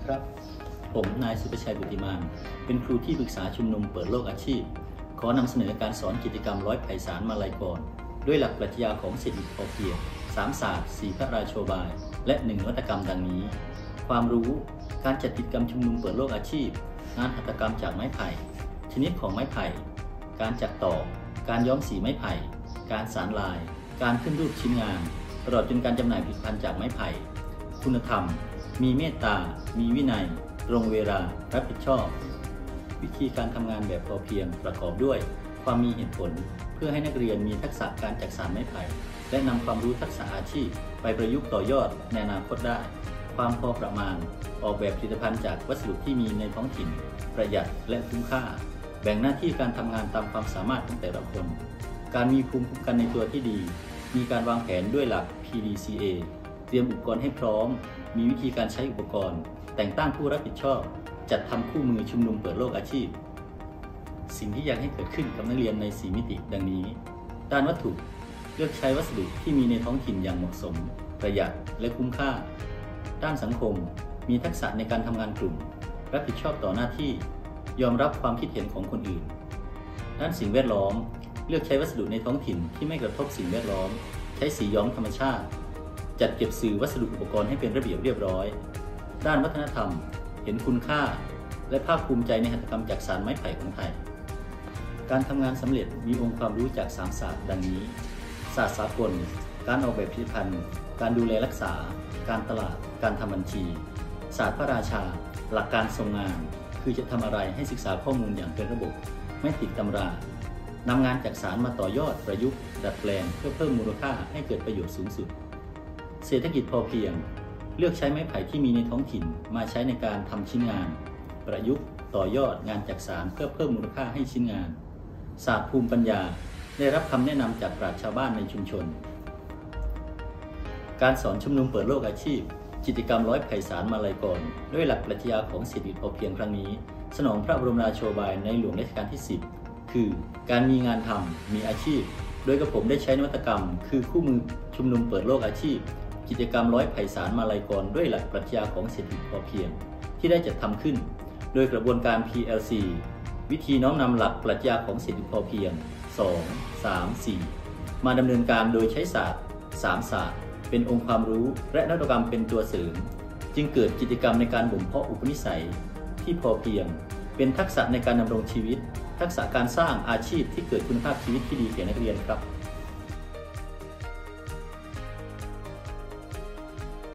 ครับผมนายสุภชัยบุติมานเป็นครูที่ปรึกษาชุมนุมเปิดโลกอาชีพขอนำเสนอการสอนกิจกรรมร้อยไพศาลมาลัยกรด้วยหลักปรัชญาของเศรษฐกิจพอเพียง3 ศาสตร์ 4 พระราโชบายและ1 นวัตกรรมดังนี้ความรู้การจัดกิจกรรมชุมนุมเปิดโลกอาชีพงานหัตถกรรมจากไม้ไผ่ชนิดของไม้ไผ่การจักต่อการย้อมสีไม้ไผ่การสานลายการขึ้นรูปชิ้นงานตลอดจนการจำหน่ายผลิตภัณฑ์จากไม้ไผ่คุณธรรมมีเมตตามีวินัยตรงเวลารับผิดชอบวิธีการทำงานแบบพอเพียงประกอบด้วยความมีเหตุผลเพื่อให้นักเรียนมีทักษะการจักสานไม้ไผ่และนำความรู้ทักษะอาชีพไปประยุกต์ต่อยอดในอนาคตได้ความพอประมาณออกแบบผลิตภัณฑ์จากวัสดุที่มีในท้องถิ่นประหยัดและคุ้มค่าแบ่งหน้าที่การทำงานตามความสามารถของแต่ละคนการมีภูมิคุ้มกันในตัวที่ดีมีการวางแผนด้วยหลัก PDCA เตรียมอุปกรณ์ให้พร้อมมีวิธีการใช้อุปกรณ์แต่งตั้งผู้รับผิดชอบจัดทำคู่มือชุมนุมเปิดโลกอาชีพสิ่งที่อยากให้เกิดขึ้นกับนักเรียนใน4 มิติดังนี้ด้านวัตถุเลือกใช้วัสดุที่มีในท้องถิ่นอย่างเหมาะสมประหยัดและคุ้มค่าด้านสังคมมีทักษะในการทำงานกลุ่มรับผิดชอบต่อหน้าที่ยอมรับความคิดเห็นของคนอื่นด้านสิ่งแวดล้อมเลือกใช้วัสดุในท้องถิ่นที่ไม่กระทบสิ่งแวดล้อมใช้สีย้อมธรรมชาติจัดเก็บสื่อวัสดุอุปกรณ์ให้เป็นระเบียบเรียบร้อยด้านวัฒนธรรมเห็นคุณค่าและภาคภูมิใจในหัตถกรรมจักสานไม้ไผ่ของไทยการทำงานสำเร็จมีองค์ความรู้จาก3 ศาสตร์ดังนี้ศาสตร์สากลการออกแบบผลิตภัณฑ์การดูแลรักษาการตลาดการทำบัญชีศาสตร์พระราชาหลักการทรงงานคือจะทำอะไรให้ศึกษาข้อมูลอย่างเป็นระบบไม่ติดตำรานำงานจักสานมาต่อยอดประยุกต์ดัดแปลงเพื่อเพิ่มมูลค่าให้เกิดประโยชน์สูงสุดเศรษฐกิจพอเพียงเลือกใช้ไม้ไผ่ที่มีในท้องถิ่นมาใช้ในการทำชิ้นงานประยุกต์ต่อยอดงานจักสานเพื่อเพิ่มมูลค่าให้ชิ้นงานศาสตร์ภูมิปัญญาได้รับคำแนะนำจากปราชญ์ชาวบ้านในชุมชนการสอนชุมนุมเปิดโลกอาชีพกิจกรรมร้อยไพศาลมาลัยกรด้วยหลักปรัชญาของเศรษฐกิจพอเพียงครั้งนี้สนองพระบรมราโชบายในหลวงรัชกาลที่10คือการมีงานทำมีอาชีพโดยกระผมได้ใช้นวัตกรรมคือคู่มือชุมนุมเปิดโลกอาชีพกิจกรรมร้อยไพศาลมาลัยกรด้วยหลักปรัชญาของเศรษฐกิจพอเพียงที่ได้จัดทำขึ้นโดยกระบวนการ PLC วิธีน้อมนำหลักปรัชญาของเศรษฐกิจพอเพียง2 3 4มาดำเนินการโดยใช้ศาสตร์3 ศาสตร์เป็นองค์ความรู้และนวัตกรรมเป็นตัวเสริมจึงเกิดกิจกรรมในการบ่มเพาะอุปนิสัยที่พอเพียงเป็นทักษะในการดำรงชีวิตทักษะการสร้างอาชีพที่เกิดคุณภาพชีวิตที่ดีแก่นักเรียนครับ